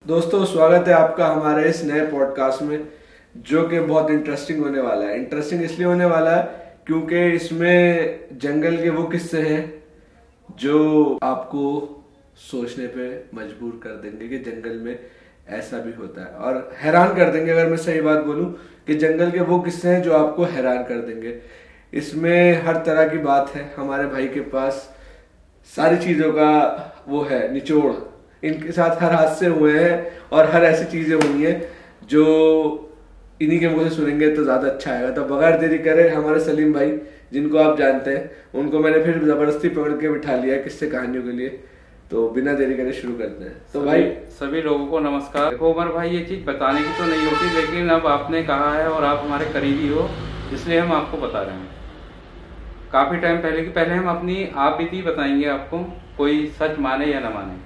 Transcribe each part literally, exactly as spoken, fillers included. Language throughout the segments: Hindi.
दोस्तों स्वागत है आपका हमारे इस नए पॉडकास्ट में, जो कि बहुत इंटरेस्टिंग होने वाला है। इंटरेस्टिंग इसलिए होने वाला है क्योंकि इसमें जंगल के वो किस्से हैं जो आपको सोचने पे मजबूर कर देंगे कि जंगल में ऐसा भी होता है, और हैरान कर देंगे। अगर मैं सही बात बोलूं कि जंगल के वो किस्से हैं जो आपको हैरान कर देंगे। इसमें हर तरह की बात है। हमारे भाई के पास सारी चीज़ों का वो है निचोड़। इनके साथ हर हादसे हुए हैं और हर ऐसी चीज़ें हुई हैं जो इन्हीं के मुंह से सुनेंगे तो ज़्यादा अच्छा आएगा। तो बगैर देरी करे हमारे सलीम भाई, जिनको आप जानते हैं, उनको मैंने फिर ज़बरदस्ती पकड़ के बिठा लिया है किस्से कहानियों के लिए। तो बिना देरी करे शुरू करते हैं। तो भाई सभी लोगों को नमस्कार। देखो उमर भाई, ये चीज़ बताने की तो नहीं होती, लेकिन अब आपने कहा है और आप हमारे करीबी हो, इसलिए हम आपको बता रहे हैं। काफ़ी टाइम पहले की पहले हम अपनी आप बीती बताएंगे आपको, कोई सच माने या न माने।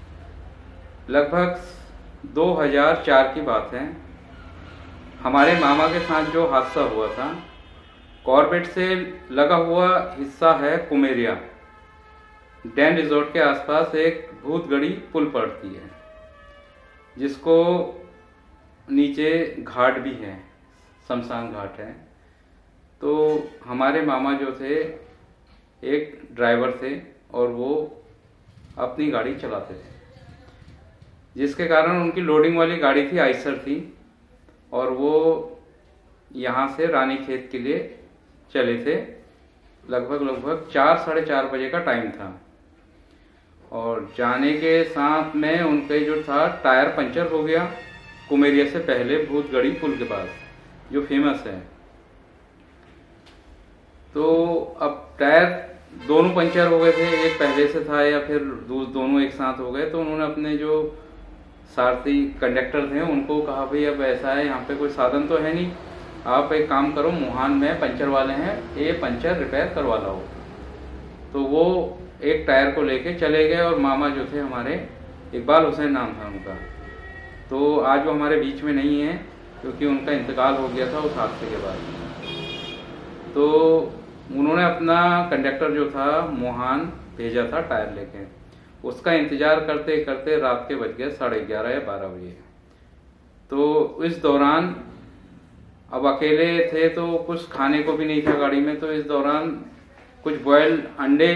लगभग दो हज़ार चार की बात है। हमारे मामा के साथ जो हादसा हुआ था, कॉर्बेट से लगा हुआ हिस्सा है कुमेरिया, डैन रिजोर्ट के आसपास एक भूतगढ़ी पुल पड़ती है, जिसको नीचे घाट भी है, शमशान घाट है। तो हमारे मामा जो थे एक ड्राइवर थे और वो अपनी गाड़ी चलाते थे, जिसके कारण उनकी लोडिंग वाली गाड़ी थी, आइसर थी, और वो यहाँ से रानीखेत के लिए चले थे। लगभग लगभग चार साढ़े चार बजे का टाइम था, और जाने के साथ में उनके जो था टायर पंचर हो गया कुमेरिया से पहले, भूतगढ़ी पुल के पास जो फेमस है। तो अब टायर दोनों पंचर हो गए थे, एक पहले से था या फिर दोनों एक साथ हो गए। तो उन्होंने अपने जो सारथी कंडक्टर थे उनको कहा, भाई अब ऐसा है, यहाँ पे कोई साधन तो है नहीं, आप एक काम करो, मुहान में पंचर वाले हैं, ये पंचर रिपेयर करवा लाओ। तो वो एक टायर को लेके चले गए, और मामा जो थे हमारे, इकबाल हुसैन नाम था उनका, तो आज वो हमारे बीच में नहीं है क्योंकि उनका इंतकाल हो गया था उस हादसे के बाद। तो उन्होंने अपना कंडक्टर जो था मुहान भेजा था टायर लेके। उसका इंतजार करते करते रात के बज गए साढ़े ग्यारह या बारह बजे। तो इस दौरान अब अकेले थे तो कुछ खाने को भी नहीं था गाड़ी में, तो इस दौरान कुछ बॉयल अंडे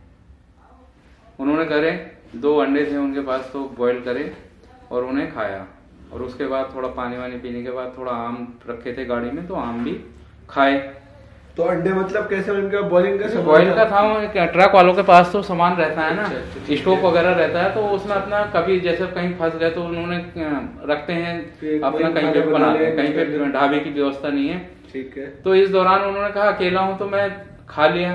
उन्होंने करे, दो अंडे थे उनके पास, तो बॉयल करे और उन्हें खाया। और उसके बाद थोड़ा पानी वानी पीने के बाद थोड़ा आम रखे थे गाड़ी में, तो आम भी खाए। तो अंडे मतलब कैसे, उनका बॉइलिंग का बॉइल का था। ट्रक वालों के पास तो सामान रहता है ना, स्टोव वगैरह रहता है, तो उसमें अपना कभी जैसे कहीं फंस गए तो उन्होंने रखते हैं अपना, कहीं पे बनाते हैं, कहीं पे ढाबे की व्यवस्था नहीं है। ठीक है। तो इस दौरान उन्होंने कहा अकेला हूं तो मैं खा लिया,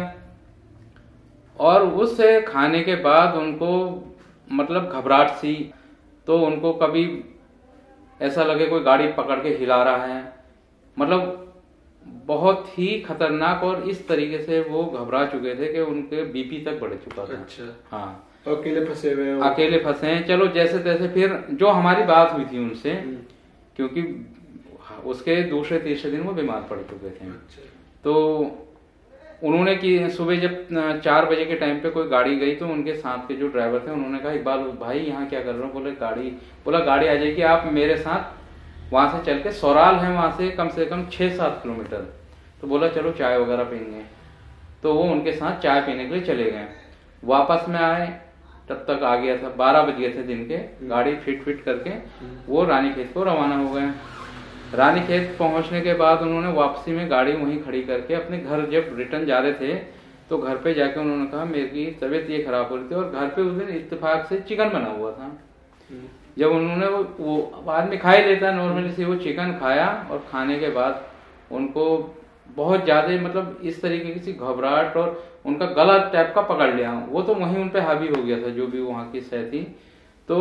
और उससे खाने के बाद उनको मतलब घबराहट सी, तो उनको कभी ऐसा लगे कोई गाड़ी पकड़ के हिला रहा है, मतलब बहुत ही खतरनाक। और इस तरीके से वो घबरा चुके थे कि उनके बीपी तक बढ़ चुका था। अच्छा। हाँ, अकेले फंसे हुए हैं, अकेले फंसे हैं। चलो जैसे तैसे फिर जो हमारी बात हुई थी उनसे, क्योंकि उसके दूसरे तीसरे दिन वो बीमार पड़ चुके थे। अच्छा। तो उन्होंने कि सुबह जब चार बजे के टाइम पे कोई गाड़ी गई, तो उनके साथ के जो ड्राइवर थे उन्होंने कहा, इकबाल भाई यहाँ क्या कर रहे हो? बोले गाड़ी, बोला गाड़ी आ जाएगी, आप मेरे साथ वहां से चल के, सौराल है वहां से कम से कम छह सात किलोमीटर। तो बोला चलो चाय वगैरह पीएंगे। तो वो उनके साथ चाय पीने के लिए चले गए। वापस में आए तब तक आ गया था बारह बज गए थे दिन के। गाड़ी फिट फिट करके वो रानीखेत को रवाना हो गए। रानीखेत पहुंचने के बाद उन्होंने वापसी में गाड़ी वहीं खड़ी करके अपने घर जब रिटर्न जा रहे थे, तो घर पे जाके उन्होंने कहा मेरी तबीयत ये खराब हो रही थी, और घर पे उस दिन इत्तेफाक से चिकन बना हुआ था। जब उन्होंने वो, वो आदमी खा ही लेता नॉर्मली से, वो चिकन खाया, और खाने के बाद उनको बहुत ज्यादा मतलब इस तरीके की घबराहट, और उनका गला टाइप का पकड़ लिया। वो तो वहीं उन पे हावी हो गया था, जो भी वहां की सह थी। तो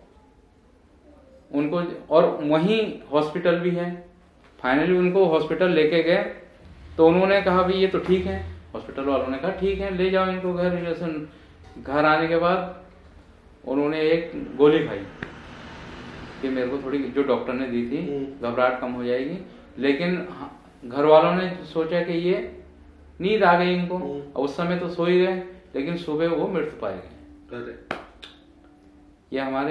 उनको, और वहीं हॉस्पिटल भी है। फाइनली उनको हॉस्पिटल लेके गए, तो उन्होंने कहा भाई ये तो ठीक है। हॉस्पिटल वालों ने कहा ठीक है, ले जाओ इनको घर। जैसे घर आने के बाद उन्होंने एक गोली खाई कि मेरे को थोड़ी, जो डॉक्टर ने दी थी, घबराहट कम हो जाएगी। लेकिन घर वालों ने सोचा कि ये नींद आ गई इनको, उस समय तो सो ही गए, लेकिन सुबह वो मृत्यु पाए गए। ये हमारे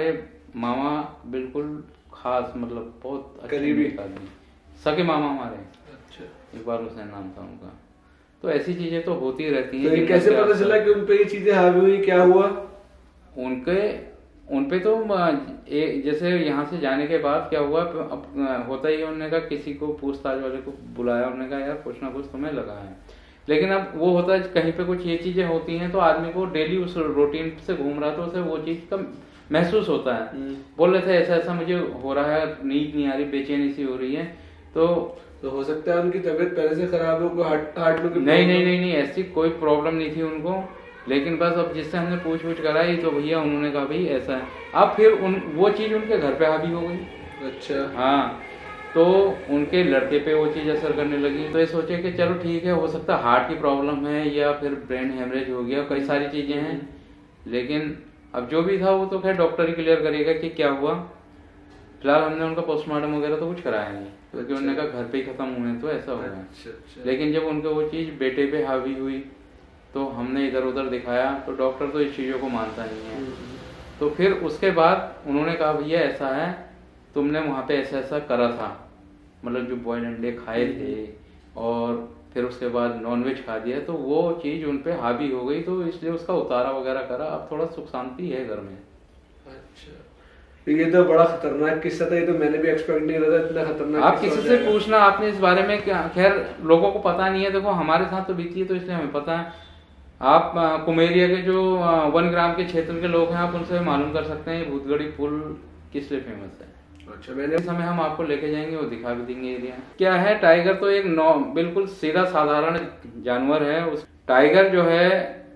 मामा बिल्कुल खास, मतलब बहुत करीबी आदमी, सके मामा हमारे। अच्छा। इकबाल हुसैन नाम था उनका। तो ऐसी चीजें तो होती रहती तो हैं। कैसे पता चला कि उन पे ये चीजें हावी हुई, क्या हुआ? उनके उनपे तो ए, जैसे यहाँ से जाने के बाद क्या हुआ, अब होता ही है, उन्होंने कहा किसी को पूछताछ वाले को बुलाया, उन्होंने कहा यार कुछ ना कुछ तुम्हें लगा है। लेकिन अब वो होता है कहीं पे कुछ ये चीजें होती हैं तो आदमी को डेली उस रूटीन से घूम रहा तो उसे वो चीज का महसूस होता है। बोल रहे थे ऐसा ऐसा मुझे हो रहा है, नींद नहीं आ रही, बेचैनी सी हो रही है। तो तो हो सकता है उनकी तबीयत पहले से खराब हो, कोई हार्ट हार्ट में नहीं नहीं नहीं नहीं ऐसी कोई प्रॉब्लम नहीं थी उनको। लेकिन बस अब जिससे हमने पूछ पूछ कराई तो भैया उन्होंने कहा भाई ऐसा है। अब फिर उन वो चीज उनके घर पे हावी हो गई। अच्छा। हाँ, तो उनके लड़के पे वो चीज असर करने लगी। तो ये सोचे कि चलो ठीक है, हो सकता है हार्ट की प्रॉब्लम है या फिर ब्रेन हेमरेज हो गया, कई सारी चीजें हैं। लेकिन अब जो भी था वो तो खैर डॉक्टर ही क्लियर करेगा कि क्या हुआ। फिलहाल हमने उनका पोस्टमार्टम वगैरह तो कुछ कराया नहीं, क्योंकि उन्होंने कहा घर पे ही खत्म हुए तो ऐसा होगा। अच्छा, अच्छा। लेकिन जब उनके वो चीज बेटे पे हावी हुई तो हमने इधर उधर दिखाया तो डॉक्टर तो इस चीजों को मानता नहीं है। तो फिर उसके बाद उन्होंने कहा भैया ऐसा है, तुमने वहां पे ऐसा ऐसा करा था, मतलब जो बॉइल्ड अंडे खाए थे और फिर उसके बाद नॉनवेज खा दिया, तो वो चीज उन पे हावी हो गई, तो इसलिए उसका उतारा वगैरह करा। अब थोड़ा सुख शांति है घर में। अच्छा, ये तो बड़ा खतरनाक किस्सा था, ये तो मैंने भी एक्सपेक्ट नहीं किया था इतना खतरनाक। आप किसी से पूछना आपने इस बारे में, क्या खैर लोगों को पता नहीं है। देखो हमारे साथ तो बीती है तो इसलिए हमें पता है। आप कुमेरिया के जो वन ग्राम के क्षेत्र के लोग हैं आप उनसे मालूम कर सकते हैं भूतगढ़ी पुल किस लिए फेमस है। अच्छा, मैंने इस समय हम आपको लेके जाएंगे, वो दिखा भी देंगे एरिया। क्या है, टाइगर तो एक नौ बिल्कुल सीधा साधारण जानवर है। उस टाइगर जो है,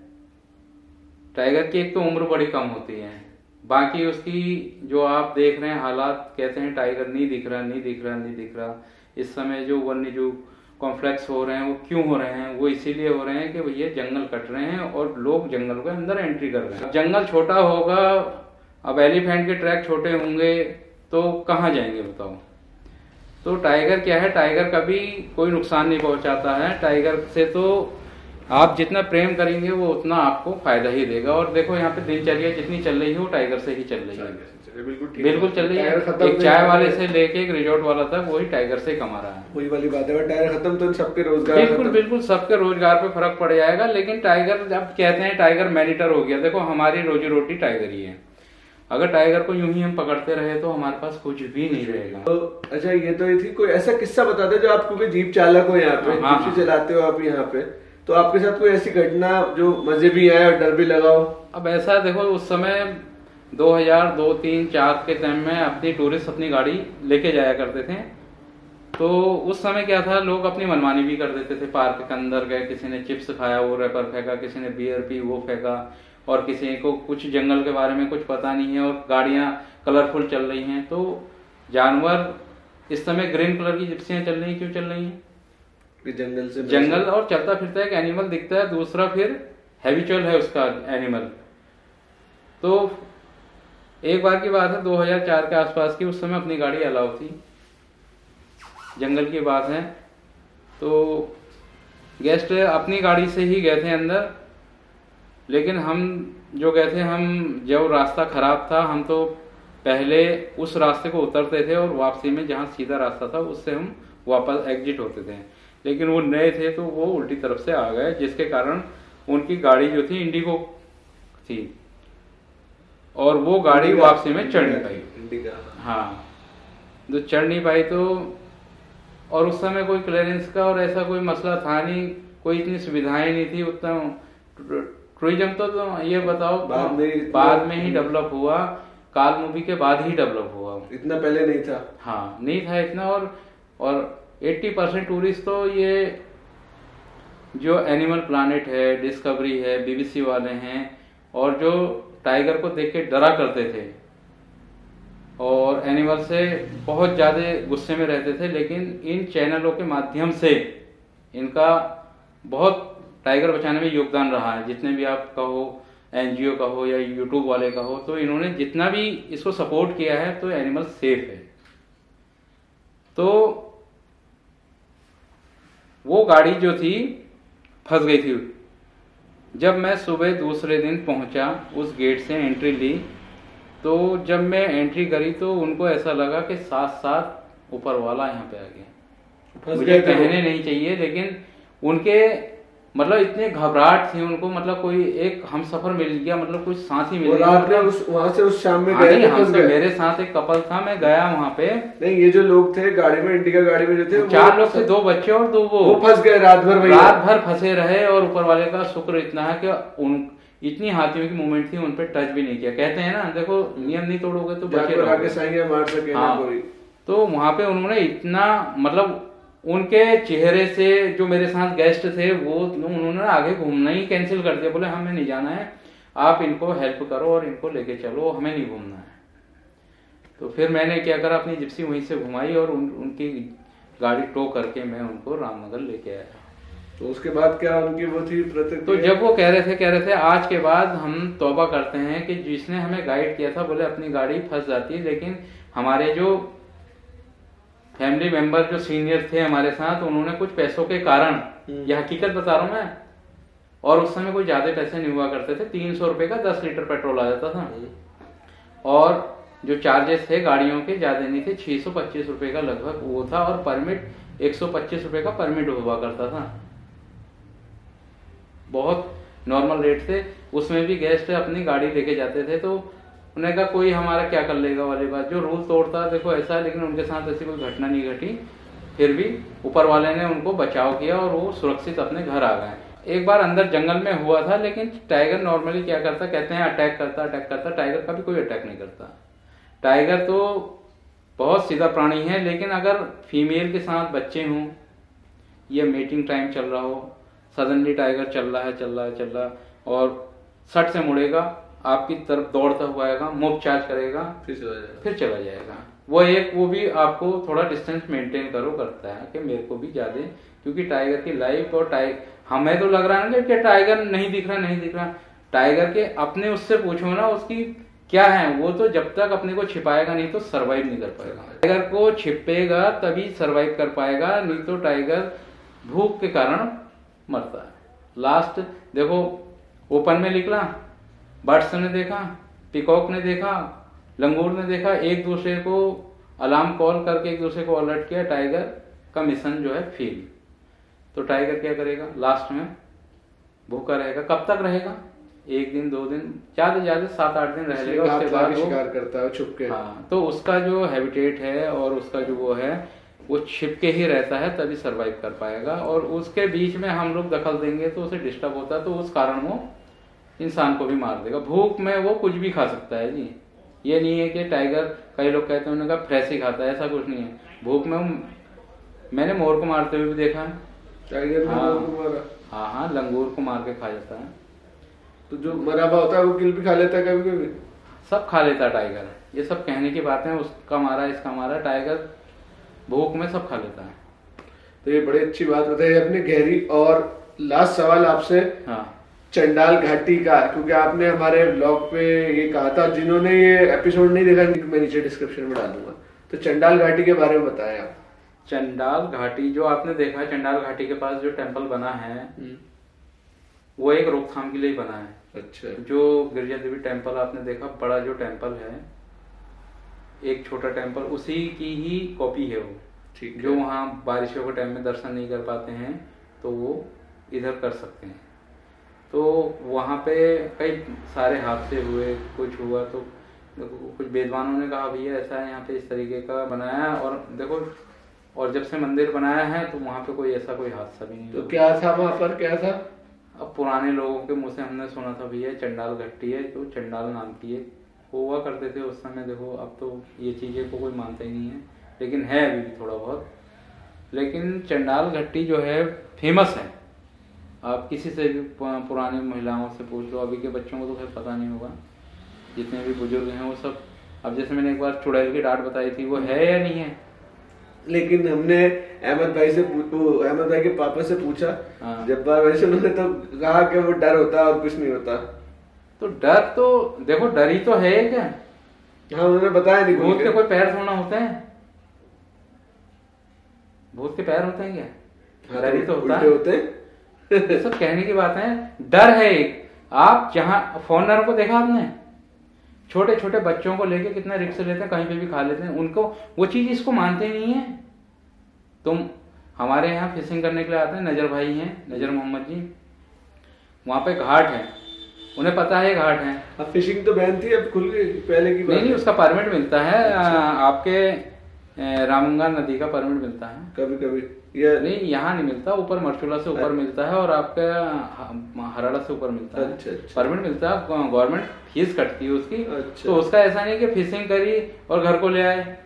टाइगर की एक तो उम्र बड़ी कम होती है, बाकी उसकी जो आप देख रहे हैं हालात, कहते हैं टाइगर नहीं दिख रहा नहीं दिख रहा नहीं दिख रहा। इस समय जो वन्य जीव कॉम्प्लेक्स हो रहे हैं वो क्यों हो रहे हैं, वो इसीलिए हो रहे हैं कि भैया जंगल कट रहे हैं और लोग जंगल के अंदर एंट्री कर रहे हैं। जंगल छोटा होगा, अब एलिफेंट के ट्रैक छोटे होंगे तो कहाँ जाएंगे बताओ। तो टाइगर क्या है, टाइगर कभी कोई नुकसान नहीं पहुंचाता है। टाइगर से तो आप जितना प्रेम करेंगे वो उतना आपको फायदा ही देगा। और देखो यहाँ पे दिनचर्या जितनी चल रही है वो टाइगर से ही चल रही है, बिल्कुल बिल्कुल चल रही है। एक चाय वाले से लेके एक रिजॉर्ट वाला तक वही टाइगर से कमा रहा है। वही वाली बात है, टाइगर खत्म तो सबके रोजगार, बिल्कुल बिल्कुल सबके रोजगार पे फर्क पड़ जाएगा। लेकिन टाइगर, अब कहते हैं टाइगर मैनीटर हो गया। देखो हमारी रोजी रोटी टाइगर ही है। अगर टाइगर को यूं ही हम पकड़ते रहे तो हमारे पास कुछ भी नहीं रहेगा। तो अच्छा, ये तो ये थी, कोई ऐसा किस्सा बता दे जो आप, क्योंकि जीप चालक हो यहाँ पे, हाँ, जीप चलाते हो आप यहाँ पे, तो आपके साथ कोई ऐसी घटना जो मजे भी आए और डर भी लगाओ। अब ऐसा देखो, उस समय दो हज़ार दो, तीन, चार के टाइम में अपनी टूरिस्ट अपनी गाड़ी लेके जाया करते थे। तो उस समय क्या था, लोग अपनी मनमानी भी कर देते थे। पार्क के अंदर गए, किसी ने चिप्स खाया वो रैपर फेंका, किसी ने बियर पी वो फेंका, और किसी को कुछ जंगल के बारे में कुछ पता नहीं है और गाड़ियां कलरफुल चल रही हैं। तो जानवर, इस समय ग्रीन कलर की जिप्सियां चल रही, क्यों चल रही हैं? जंगल से जंगल और चलता फिरता एक एनिमल दिखता है, दूसरा फिर हैबिचुअल है उसका एनिमल। तो एक बार की बात है दो हज़ार चार के आसपास की, उस समय अपनी गाड़ी अलाउ थी, जंगल की बात है। तो गेस्ट अपनी गाड़ी से ही गए थे अंदर, लेकिन हम जो गए थे, हम जब रास्ता खराब था, हम तो पहले उस रास्ते को उतरते थे और वापसी में जहाँ सीधा रास्ता था उससे हम वापस एग्जिट होते थे। लेकिन वो नए थे तो वो उल्टी तरफ से आ गए, जिसके कारण उनकी गाड़ी जो थी इंडिगो थी और वो गाड़ी वापसी में चढ़ नहीं पाई। हाँ, तो चढ़ नहीं पाई। तो और उस समय कोई क्लियरेंस का और ऐसा कोई मसला था नहीं, कोई इतनी सुविधाएं नहीं थी उतना। टूरिज्म तो, तो ये बताओ बाद में, बाद में ही डेवलप हुआ, काल मूवी के बाद ही डेवलप हुआ, इतना पहले नहीं था। हाँ, नहीं था इतना। और और अस्सी परसेंट टूरिस्ट तो ये जो एनिमल प्लानेट है, डिस्कवरी है, बीबीसी वाले हैं, और जो टाइगर को देख के डरा करते थे और एनिमल से बहुत ज्यादा गुस्से में रहते थे, लेकिन इन चैनलों के माध्यम से इनका बहुत टाइगर बचाने में योगदान रहा है। जितने भी आप कहो, एनजीओ का हो या यूट्यूब वाले का हो, तो इन्होंने जितना भी इसको सपोर्ट किया है तो एनिमल सेफ है। तो वो गाड़ी जो थी फंस गई थी। जब मैं सुबह दूसरे दिन पहुंचा, उस गेट से एंट्री ली, तो जब मैं एंट्री करी तो उनको ऐसा लगा कि साथ साथ ऊपर वाला यहाँ पे आ गया। मुझे कहने नहीं चाहिए, लेकिन उनके मतलब इतने घबराहट थी उनको, मतलब कोई एक हम सफर मिल गया, मतलब कुछ सांस ही मिल गया। आपने उस वहां से उस शाम में गए? हाँ, तो मेरे साथ एक कपल था, मैं गया वहाँ पे। नहीं, ये जो लोग थे गाड़ी में, इंडिका गाड़ी में जो थे, चार लोग थे, दो बच्चे और दो वो वो फंस गए रात भर। रात भर फंसे रहे, और ऊपर वाले का शुक्र इतना है कि उन इतनी हाथियों की मूवमेंट थी, उन पे टच भी नहीं किया। कहते हैं ना, देखो नियम नहीं तोड़ोगे तो बचे रहोगे, मार सके ना कोई। तो वहां पे उन्होंने इतना, मतलब उनके चेहरे से, जो मेरे साथ गेस्ट थे वो उन्होंने आगे घूमना ही कैंसिल कर दिया। बोले हमें नहीं जाना है, आप इनको हेल्प करो और इनको लेके चलो, हमें नहीं घूमना है। तो फिर मैंने क्या करा, अपनी जिप्सी वहीं से घुमाई और उन, उनकी गाड़ी टो करके मैं उनको रामनगर लेके आया। तो उसके बाद क्या उनकी वो थी प्रतिक्रिया? तो जब वो कह रहे थे कह रहे थे आज के बाद हम तौबा करते हैं कि जिसने हमें गाइड किया था, बोले अपनी गाड़ी फंस जाती है, लेकिन हमारे जो फैमिली मेंबर जो सीनियर थे हमारे साथ, उन्होंने कुछ पैसों के कारण, यह हकीकत बता रहा हूं मैं, और उस समय कोई ज्यादा पैसे नहीं हुआ करते थे, तीन सौ रुपए का दस लीटर पेट्रोल आ जाता था, और जो चार्जेस थे गाड़ियों के ज्यादा नहीं थे, छह सौ पच्चीस रुपए का लगभग वो था, और परमिट एक सौ पच्चीस रुपए का परमिट हुआ करता था। बहुत नॉर्मल रेट थे। उसमें भी गेस्ट अपनी गाड़ी लेके जाते थे, तो उन्हें कहा कोई हमारा क्या कर लेगा वाली बात, जो रूल तोड़ता देखो ऐसा है, लेकिन उनके साथ ऐसी कोई घटना नहीं घटी। फिर भी ऊपर वाले ने उनको बचाव किया और वो सुरक्षित अपने घर आ गए। एक बार अंदर जंगल में हुआ था, लेकिन टाइगर नॉर्मली क्या करता, कहते हैं अटैक करता अटैक करता टाइगर कभी कोई अटैक नहीं करता। टाइगर तो बहुत सीधा प्राणी है, लेकिन अगर फीमेल के साथ बच्चे हों या मीटिंग टाइम चल रहा हो, सडनली टाइगर चल रहा है चल रहा है चल रहा है और सट से मुड़ेगा, आपकी तरफ दौड़ता हुआ आएगा, मूव चार्ज करेगा, फिर चला जाएगा फिर चला जाएगा वो एक वो भी आपको थोड़ा डिस्टेंस मेंटेन करो करता है कि मेरे को भी ज्यादा, क्योंकि टाइगर की लाइफ और टाइगर, हमें तो लग रहा है ना कि टाइगर नहीं दिख रहा नहीं दिख रहा, टाइगर के अपने उससे पूछो ना उसकी क्या है, वो तो जब तक अपने को छिपाएगा नहीं तो सरवाइव नहीं कर पाएगा। टाइगर को छिपेगा तभी सरवाइव कर पाएगा, नहीं तो टाइगर भूख के कारण मरता है। लास्ट देखो ओपन में निकला, बर्ड्स ने देखा, पिकॉक ने देखा, लंगूर ने देखा, एक दूसरे को अलार्म कॉल करके एक दूसरे को अलर्ट किया, टाइगर का मिशन जो है फेल। तो टाइगर क्या करेगा, लास्ट में भूखा रहेगा। कब तक रहेगा, एक दिन दो दिन, ज्यादा ज्यादा सात आठ दिन रहेगा, उसके बाद शिकार करता है छुप के। हाँ, तो उसका जो हैबिटेट है और उसका जो वो है वो छिपके ही रहता है, तभी सरवाइव कर पाएगा। और उसके बीच में हम लोग दखल देंगे तो उसे डिस्टर्ब होता है, तो उस कारण वो इंसान को भी मार देगा। भूख में वो कुछ भी खा सकता है जी, ये नहीं है कि टाइगर, कई लोग कहते हैं उन्होंने कहा फ्रेश ही खाता है, ऐसा कुछ नहीं है। भूख में मैंने मोर को मारते हुए भी देखा है, टाइगर ने मोर को मारा। हाँ हाँ, लंगूर को मार के खा जाता है। तो जो मरा हुआ होता है वो किल भी खा लेता है कभी कभी, सब खा लेता है टाइगर। ये सब कहने की बातें, उसका मारा इसका मारा, टाइगर भूख में सब खा लेता है। तो ये बड़ी अच्छी बात बताई आपने, गहरी। और लास्ट सवाल आपसे, हाँ, चंडाल घाटी का, क्योंकि आपने हमारे ब्लॉग पे ये कहा था, जिन्होंने ये एपिसोड नहीं देखा मैं नीचे डिस्क्रिप्शन में डालूंगा, तो चंडाल घाटी के बारे में बताया आप। चंडाल घाटी जो आपने देखा है, चंडाल घाटी के पास जो टेम्पल बना है वो एक रोकथाम के लिए बना है। अच्छा। जो गिरजा देवी टेम्पल आपने देखा, बड़ा जो टेम्पल है, एक छोटा टेम्पल उसी की ही कॉपी है वो। ठीक, जो वहाँ बारिशों के टाइम में दर्शन नहीं कर पाते हैं तो वो इधर कर सकते हैं। तो वहाँ पे कई सारे हादसे हुए, कुछ हुआ तो कुछ विद्वानों ने कहा भैया ऐसा है, यहाँ पे इस तरीके का बनाया है, और देखो, और जब से मंदिर बनाया है तो वहाँ पे कोई ऐसा कोई हादसा भी नहीं। तो क्या था वहाँ पर, क्या था? अब पुराने लोगों के मुँह से हमने सुना था भैया चंडाल घट्टी है, तो चंडाल नाम की है वो हुआ करते थे उस समय। देखो अब तो ये चीजें को कोई मानता ही नहीं है, लेकिन है अभी भी थोड़ा बहुत। लेकिन चंडाल घट्टी जो है फेमस है, आप किसी से भी पुरानी महिलाओं से पूछ लो, अभी के बच्चों को तो खैर पता नहीं होगा, जितने भी बुजुर्ग हैं वो सब। अब जैसे मैंने एक बार चुड़ैल की डांट बताई थी, वो है या नहीं है? लेकिन हमने अहमद भाई से अहमद भाई के पापा से पूछा, हाँ। जब बार भाई से उन्होंने तो कहा कि वो डर होता है और कुछ नहीं होता। तो डर तो देखो, डर ही तो है क्या? हाँ, उन्होंने बताया नहीं। भूत के कोई पैर थोड़ा होते हैं, भूत के पैर होते हैं क्या? डर ही तो होता है, होते हैं। सब कहने की बात है। डर है एक, आप जहां फॉरेनर को देखा आपने, छोटे छोटे बच्चों को लेके कितना रिस्क लेते हैं, कहीं पे भी खा लेते हैं, उनको वो चीज इसको मानते नहीं है। तुम हमारे यहाँ फिशिंग करने के लिए आते हैं, नजर भाई हैं, नजर मोहम्मद जी, वहाँ पे घाट है, उन्हें पता है घाट है। अब फिशिंग तो बैन थी, अब खुल गई पहले की बात? नहीं नहीं, उसका परमिट मिलता है। अच्छा। आपके रामगंगा नदी का परमिट मिलता है कभी कभी, या नहीं यहाँ नहीं मिलता, ऊपर मरचूला से ऊपर मिलता है और आपका हराड़ा से ऊपर मिलता है। अच्छा, अच्छा। परमिट मिलता है, गवर्नमेंट फीस कटती है उसकी। अच्छा। तो उसका ऐसा नहीं कि फिशिंग करी और घर को ले आए,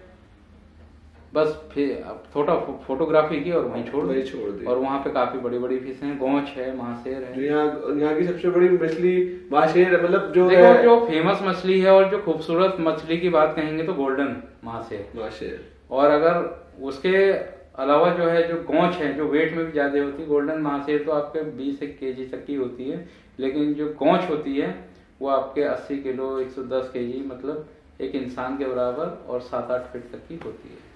बस फिर थोड़ा फोटोग्राफी की और वहीं छोड़ वहीं छोड़ दी। और वहाँ पे काफी बड़ी बड़ी फिश हैं, गोंच है, महाशेर है। यहाँ यहाँ की सबसे बड़ी मछली महाशेर, मतलब जो देखो है जो फेमस मछली है और जो खूबसूरत मछली की बात कहेंगे तो गोल्डन महाशेर। महाशेर। और अगर उसके अलावा जो है जो गोंच है, जो वेट में भी ज्यादा होती है, गोल्डन महाशेर तो आपके बीस एक केजी तक की होती है, लेकिन जो गोंच होती है वो आपके अस्सी किलो एक सौ दस केजी, मतलब एक इंसान के बराबर और सात आठ फीट तक की होती है।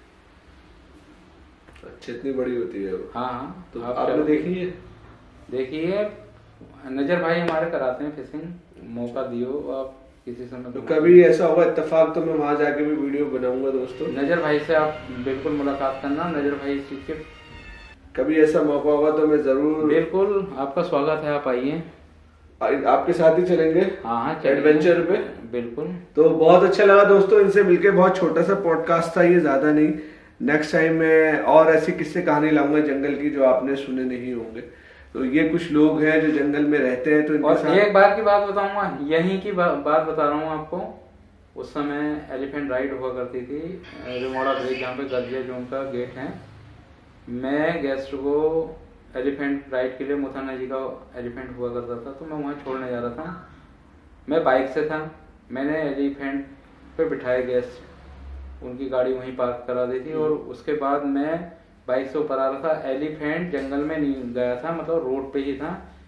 अच्छा, इतनी बड़ी होती है वो? हाँ हाँ। तो आप आपने देखी है? देखिए, नजर भाई हमारे कराते हैं फिशिंग, मौका दियो आप किसी समय। तो कभी ऐसा होगा इत्तेफाक तो मैं वहां जाके भी वीडियो बनाऊंगा दोस्तों। नजर भाई से आप बिल्कुल मुलाकात करना, नजर भाई के कभी ऐसा मौका होगा तो मैं जरूर। बिल्कुल, आपका स्वागत है, आप आइए। आपके साथ ही चलेंगे? हाँ हाँ, एडवेंचर पे। बिल्कुल। तो बहुत अच्छा लगा दोस्तों इनसे मिलके, बहुत छोटा सा पॉडकास्ट था ये, ज्यादा नहीं। नेक्स्ट टाइम मैं और ऐसी किस्से कहानी लाऊंगा जंगल की जो आपने सुने नहीं होंगे। तो ये कुछ लोग हैं जो जंगल में रहते हैं, तो इनके और साथ एक बार की बात बताऊंगा, यहीं की बा, बात बता रहा हूँ आपको। उस समय एलिफेंट राइड हुआ करती थी रिमोड़ा ब्रिज, जहाँ पे गर्जिया जोन का गेट है। मैं गेस्ट को एलिफेंट राइड के लिए मुथाना जी का एलिफेंट हुआ करता था, तो मैं वहाँ छोड़ने जा रहा था। मैं बाइक से था, मैंने एलिफेंट पे बिठाए गेस्ट, उनकी गाड़ी वहीं पार्क करा दी थी, और उसके बाद मैं बाइक से ऊपर आ रहा था। एलिफेंट जंगल में नहीं गया था, मतलब रोड पे ही था,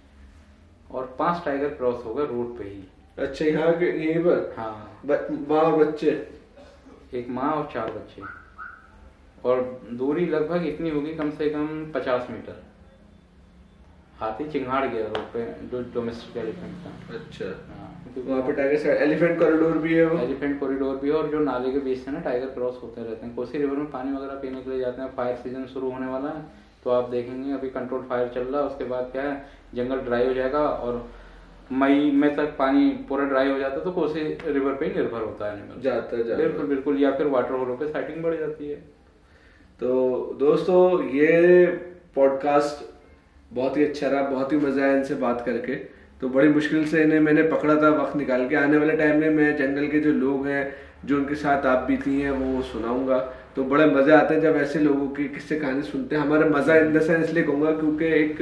और पांच टाइगर क्रॉस हो गए रोड पे ही। अच्छा, यहाँ के यहीं पर? हाँ। माँ और बच्चे? एक माँ और चार बच्चे, और दूरी लगभग इतनी होगी, कम से कम पचास मीटर। हाथी चिंगाड़ गया रोड पे, जो डोमेस्टिक एलिफेंट था। अच्छा। हाँ, वहाँ पे टाइगर एलिफेंट कॉरिडोर भी है वो? एलिफेंट कॉरिडोर भी है, और जो नाले के बीच से ना टाइगर क्रॉस होते रहते हैं। कोसी रिवर में पानी वगैरह पीने के लिए जाते हैं। फायर सीजन शुरू होने वाला है, तो आप देखेंगे अभी कंट्रोल फायर चल रहा है, उसके बाद क्या है, जंगल ड्राई हो जाएगा, और मई में तक पानी पूरा ड्राई हो जाता है, तो कोसी रिवर पे ही निर्भर होता है एनिमल। जाता है, बिल्कुल बिल्कुल, या फिर वाटर होलों पे साइटिंग बढ़ जाती है। तो दोस्तों ये पॉडकास्ट बहुत ही अच्छा रहा, बहुत ही मजा आया इनसे बात करके। तो बड़ी मुश्किल से इन्हें मैंने पकड़ा था वक्त निकाल के। आने वाले टाइम में मैं जंगल के जो लोग हैं, जो उनके साथ आप बीती हैं, वो सुनाऊंगा। तो बड़े मजे आते हैं जब ऐसे लोगों की किस्से कहानी सुनते हैं। हमारा मजा इन द सेंस इसलिए कहूंगा क्योंकि एक,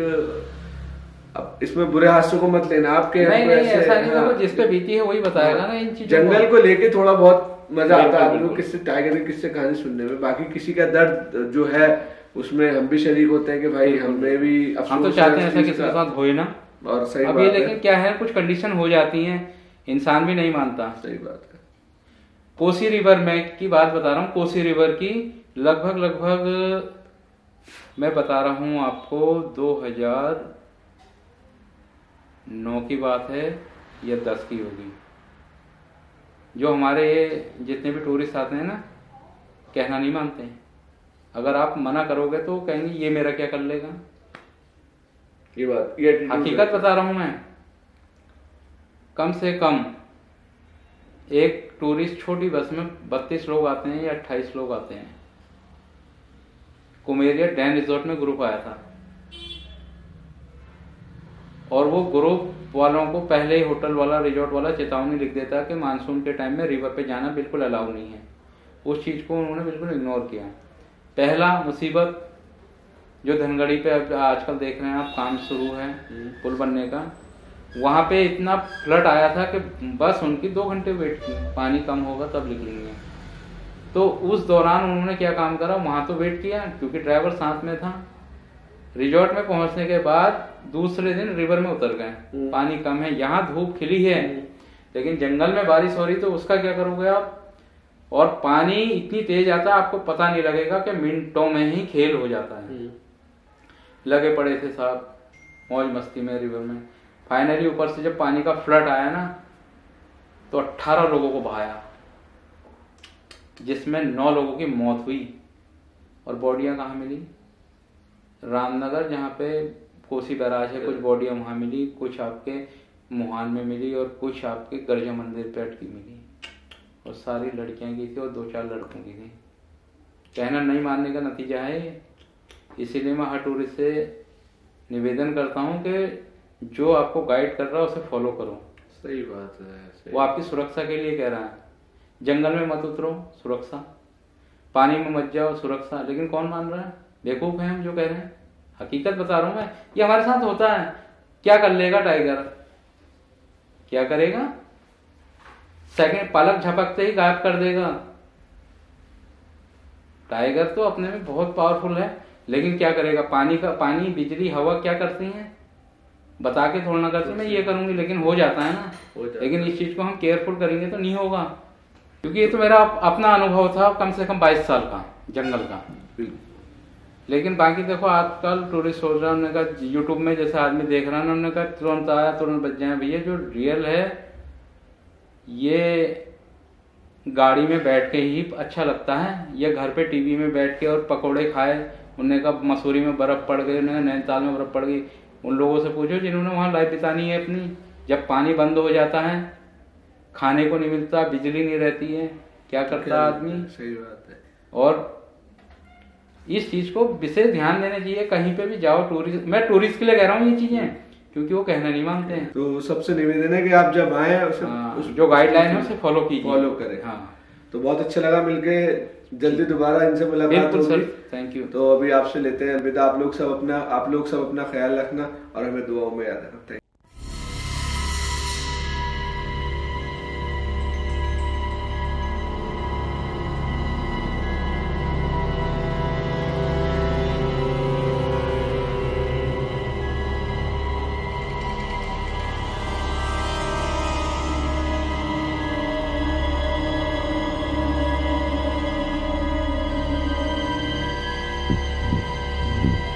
अब इसमें बुरे हादसों को मत लेना आपके, नहीं नहीं ऐसा नहीं, हाँ, जिस पे बीती है वही बताएगा ना इन चीजों। जंगल को लेके थोड़ा बहुत मजा आता है आपको किससे टाइगर की किससे कहानी सुनने में। बाकी किसी का दर्द जो है उसमें हम भी शरीक होते हैं कि भाई हमें भी हम तो चाहते हैं ऐसा किसी के साथ होए ना। और सही अभी लेकिन क्या है, कुछ कंडीशन हो जाती हैं, इंसान भी नहीं मानता। सही बात है। कोसी रिवर में की बात बता रहा हूँ, कोसी रिवर की लगभग लगभग मैं बता रहा हूँ आपको दो हजार नौ की बात है या दस की होगी। जो हमारे जितने भी टूरिस्ट आते हैं ना, कहना नहीं मानते हैं। अगर आप मना करोगे तो कहेंगे ये मेरा क्या कर लेगा। ये बात, ये हकीकत बता रहा हूं मैं। कम से कम एक टूरिस्ट छोटी बस में बत्तीस लोग आते हैं या अट्ठाईस लोग आते हैं। कुमेरिया डैन रिजॉर्ट में ग्रुप आया था, और वो ग्रुप वालों को पहले ही होटल वाला, रिजॉर्ट वाला चेतावनी लिख देता है कि मानसून के टाइम में रिवर पे जाना बिल्कुल अलाउ नहीं है। उस चीज को उन्होंने बिल्कुल इग्नोर किया। पहला मुसीबत जो धनगढ़ी पे अब आजकल देख रहे हैं आप, काम शुरू है पुल बनने का, वहां पे इतना फ्लड आया था कि बस उनकी दो घंटे वेट की, पानी कम होगा तब निकलेंगे। तो उस दौरान उन्होंने क्या काम करा, वहां तो वेट किया क्योंकि ड्राइवर साथ में था। रिजॉर्ट में पहुंचने के बाद दूसरे दिन रिवर में उतर गए, पानी कम है, यहाँ धूप खिली है, लेकिन जंगल में बारिश हो रही, तो उसका क्या करोगे आप। और पानी इतनी तेज आता है आपको पता नहीं लगेगा कि मिनटों में ही खेल हो जाता है। लगे पड़े थे साहब मौज मस्ती में रिवर में। फाइनली ऊपर से जब पानी का फ्लड आया ना, तो अट्ठारह लोगों को बहाया, जिसमें नौ लोगों की मौत हुई। और बॉडियां कहाँ मिली? रामनगर, जहाँ पे कोसी बैराज है, कुछ बॉडियां वहाँ मिली, कुछ आपके मुहान में मिली और कुछ आपके गर्जा मंदिर पे अटकी मिली। और सारी लड़कियां की थी और दो चार लड़कों की थी। कहना नहीं मानने का नतीजा है ये। इसीलिए मैं हर टूरिस्ट से निवेदन करता हूँ कि जो आपको गाइड कर रहा है उसे फॉलो करो। सही बात है, सही। वो आपकी सुरक्षा के लिए कह रहा है। जंगल में मत उतरो, सुरक्षा। पानी में मत जाओ, सुरक्षा। लेकिन कौन मान रहा है? बेवकूफ है हम जो कह रहे हैं। हकीकत बता रहा हूं मैं, ये हमारे साथ होता है। क्या कर लेगा टाइगर? क्या करेगा? सेकंड पलक झपकते ही गायब कर देगा। टाइगर तो अपने में बहुत पावरफुल है, लेकिन क्या करेगा? पानी का पानी, बिजली, हवा क्या करती हैं? बता के थोड़ा ना करती मैं ये करूंगी, लेकिन हो जाता है ना। लेकिन इस चीज को हम केयरफुल करेंगे तो नहीं होगा। क्योंकि ये तो मेरा अपना अनुभव था, कम से कम बाईस साल का जंगल का। लेकिन बाकी देखो आजकल टूरिस्ट सोच रहा है, उन्होंने कहा यूट्यूब में जैसे आदमी देख रहा है ना, उन्होंने कहा तुरंत आया तुरंत बच जाए। भैया जो रियल है ये गाड़ी में बैठ के ही अच्छा लगता है, या घर पे टीवी में बैठ के और पकोड़े खाए। उन्होंने कहा मसूरी में बर्फ पड़ गई, उन्होंने नैनीताल में बर्फ पड़ गई। उन लोगों से पूछो जिन्होंने वहां लाइफ बितानी है अपनी। जब पानी बंद हो जाता है, खाने को नहीं मिलता, बिजली नहीं रहती है, क्या करता आदमी? सही बात है। और इस चीज को विशेष ध्यान देना चाहिए। कहीं पे भी जाओ, टूरिस्ट, मैं टूरिस्ट के लिए कह रहा हूँ ये चीजें, क्योंकि वो कहना नहीं मानते हैं। तो सबसे निवेदन है कि आप जब आए उसे हाँ, उस, जो गाइडलाइन है उसे फॉलो कीजिए, फॉलो करें। हाँ। तो बहुत अच्छा लगा मिलके, जल्दी दोबारा इनसे मुलाकात होगी। Thank you. तो अभी आपसे लेते हैं अलविदा। आप लोग सब अपना आप लोग सब अपना ख्याल रखना और हमें दुआओं में याद रखना। Thank you.